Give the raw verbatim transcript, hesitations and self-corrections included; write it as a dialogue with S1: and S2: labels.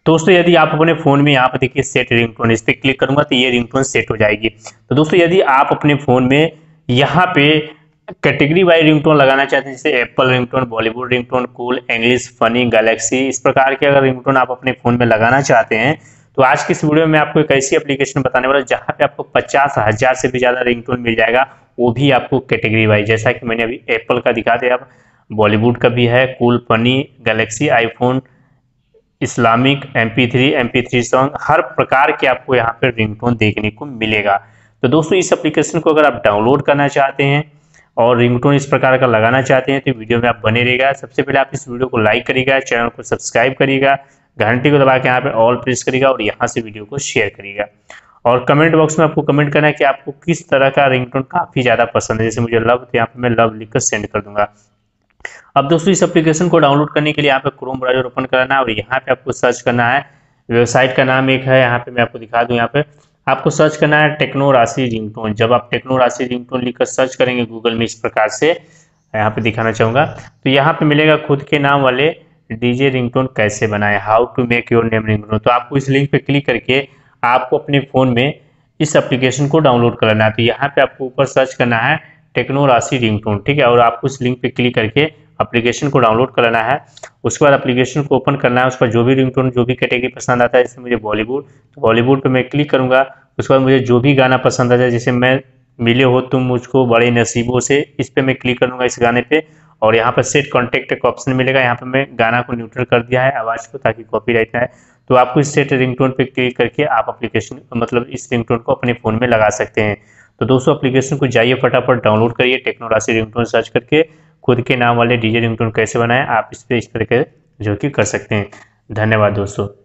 S1: दोस्तों यदि आप अपने फ़ोन में यहाँ पर देखिए सेट रिंगटोन, इस पर क्लिक करूंगा तो ये रिंगटोन सेट हो जाएगी। तो दोस्तों यदि आप अपने फ़ोन में यहाँ पे कैटेगरी वाइज रिंगटोन लगाना चाहते हैं, जैसे Apple ringtone, Bollywood ringtone, cool, English, funny, Galaxy, इस प्रकार के अगर रिंगटोन आप अपने फ़ोन में लगाना चाहते हैं तो आज की इस वीडियो में आपको एक ऐसी एप्लीकेशन बताने वाला जहाँ पे आपको पचास हजार से भी ज़्यादा रिंगटोन मिल जाएगा, वो भी आपको कैटेगरी वाइज। जैसा कि मैंने अभी एप्पल का दिखा दिया, बॉलीवुड का भी है, cool, funny, Galaxy, iPhone, Islamic, M P three, M P three song, हर प्रकार के आपको यहाँ पे रिंगटोन देखने को मिलेगा। तो दोस्तों इस एप्लीकेशन को अगर आप डाउनलोड करना चाहते हैं और रिंगटोन इस प्रकार का लगाना चाहते हैं तो वीडियो में आप बने रहेगा। सबसे पहले आप इस वीडियो को लाइक करिएगा, चैनल को सब्सक्राइब करिएगा, घंटी को दबा के यहाँ पे ऑल प्रेस करिएगा और यहाँ से वीडियो को शेयर करिएगा। और कमेंट बॉक्स में आपको कमेंट करना है कि आपको किस तरह का रिंगटोन काफ़ी ज़्यादा पसंद है। जैसे मुझे लव, तो यहाँ पे मैं लव लिखकर सेंड कर दूंगा। अब दोस्तों इस एप्लीकेशन को डाउनलोड करने के लिए यहाँ पे क्रोम ब्राउजर ओपन करना है और यहाँ पे आपको सर्च करना है, वेबसाइट का नाम एक है, यहाँ पे मैं आपको दिखा दूं। यहाँ पे आपको सर्च करना है टेक्नो राशि रिंगटोन। जब आप टेक्नो राशि रिंगटोन लिखकर सर्च करेंगे गूगल में, इस प्रकार से यहाँ पे दिखाना चाहूँगा, तो यहाँ पे मिलेगा खुद के नाम वाले डीजे रिंगटोन कैसे बनाए, how to make your name ringtone. तो आपको इस लिंक पे क्लिक करके आपको अपने फ़ोन में इस एप्लीकेशन को डाउनलोड कर लेना है। तो यहाँ पे आपको ऊपर सर्च करना है टेक्नो राशि रिंगटोन, ठीक है, और आपको इस लिंक पे क्लिक करके एप्लीकेशन को डाउनलोड कर लेना है। उसके बाद एप्लीकेशन को ओपन करना है, उसका जो भी रिंगटोन, जो भी कैटेगरी पसंद आता है, जैसे मुझे बॉलीवुड, तो बॉलीवुड पे मैं क्लिक करूंगा। उसके बाद मुझे जो भी गाना पसंद आता है, जैसे मैं मिले हो तुम मुझको बड़े नसीबों से, इस पे मैं क्लिक करूंगा, इस गाने पे। और यहाँ पर सेट कॉन्टेक्ट का ऑप्शन मिलेगा, यहाँ पे मैं गाना को न्यूट्रल कर दिया है, आवाज़ को, ताकि कॉपीराइट ना है। तो आपको इस सेट रिंगटोन पे क्लिक करके आप एप्लीकेशन मतलब इस रिंगटोन को अपने फ़ोन में लगा सकते हैं। तो दोस्तों एप्लीकेशन को जाइए फटाफट डाउनलोड करिए, टेक्नो राशि रिंगटोन सर्च करके खुद के नाम वाले डीजे रिंगटोन कैसे बनाएं, आप इस पे इस तरह के जो कि कर सकते हैं। धन्यवाद दोस्तों।